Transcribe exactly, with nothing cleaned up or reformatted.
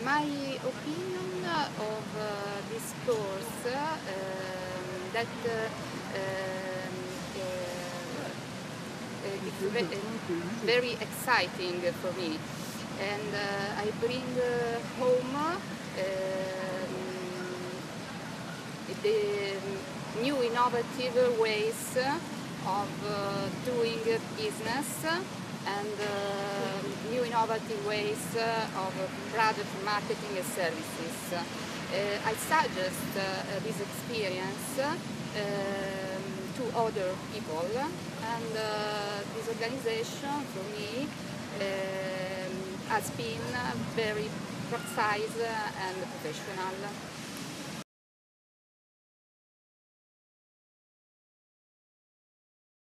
My opinion of uh, this course uh, um, that uh, um, uh, it's ve very exciting for me, and uh, I bring uh, home um, the new innovative ways of uh, doing business and uh, new innovative ways uh, of product marketing and services. Uh, I suggest uh, this experience uh, to other people, and uh, this organization for me uh, has been very precise and professional.